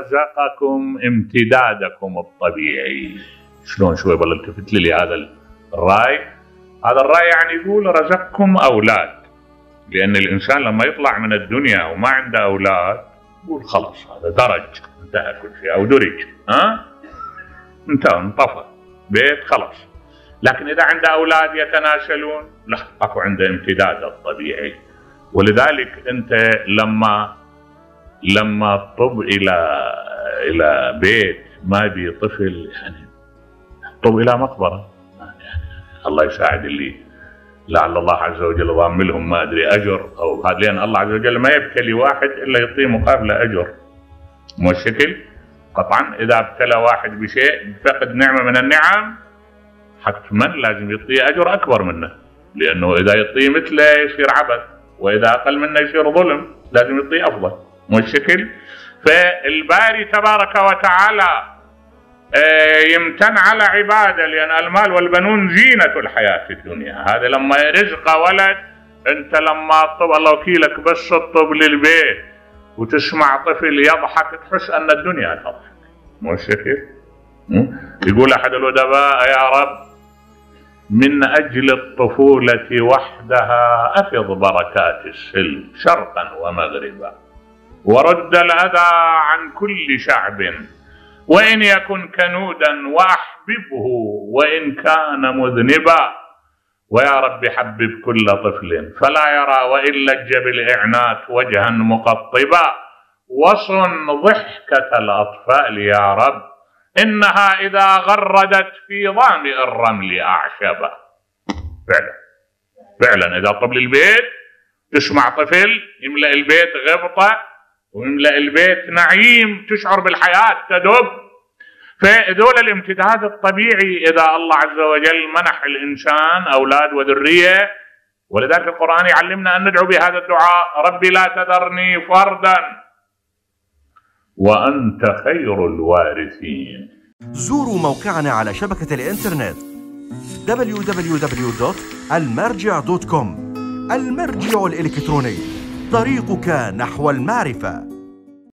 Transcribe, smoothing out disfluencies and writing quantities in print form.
ورزقكم امتدادكم الطبيعي. شلون شوي بالله التفت لي هذا الرأي؟ هذا الرأي يعني يقول رزقكم أولاد، لأن الإنسان لما يطلع من الدنيا وما عنده أولاد يقول خلاص هذا درج، انتهى كل شيء، أو درج، انتهى، انطفى بيت خلاص. لكن إذا عنده أولاد يتناسلون، لا، أكو عنده امتداد الطبيعي. ولذلك أنت لما تطب إلى بيت ما بي طفل، يعني طب إلى مقبرة، يعني الله يساعد اللي لعل الله عز وجل ضام لهم ما أدري أجر أو هذا، لأن الله عز وجل ما يبتلي واحد إلا يعطيه مقابله أجر، مو الشكل؟ قطعا إذا ابتلى واحد بشيء فقد نعمة من النعم حتما لازم يعطيه أجر أكبر منه، لأنه إذا يعطيه مثله يصير عبث، وإذا أقل منه يصير ظلم، لازم يعطيه أفضل، مو الشكل؟ فالباري تبارك وتعالى يمتن على عباده، لأن المال والبنون زينة الحياة الدنيا. هذا لما رزق ولد، أنت لما طب الله وكيلك بس تطب للبيت وتسمع طفل يضحك تحس أن الدنيا تضحك، مو الشكل؟ يقول أحد الأدباء: يا رب من أجل الطفولة وحدها أفض بركات السلم شرقا ومغربا، ورد الأذى عن كل شعب، وإن يكن كنودا وأحببه وإن كان مذنبا، ويا رب حبب كل طفل فلا يرى وإن لج بالإعنات وجها مقطبا، وصن ضحكة الأطفال يا رب إنها إذا غردت في ظامئ الرمل أعشبا. فعلا إذا طب البيت تسمع طفل يملأ البيت غبطة ويملأ البيت نعيم، تشعر بالحياة تدب. فذول الامتداد الطبيعي إذا الله عز وجل منح الإنسان أولاد وذرية. ولذلك القرآن يعلمنا أن ندعو بهذا الدعاء: ربي لا تذرني فردا وأنت خير الوارثين. زوروا موقعنا على شبكة الإنترنت www.almarjic.com. المرجع الإلكتروني، طريقك نحو المعرفة.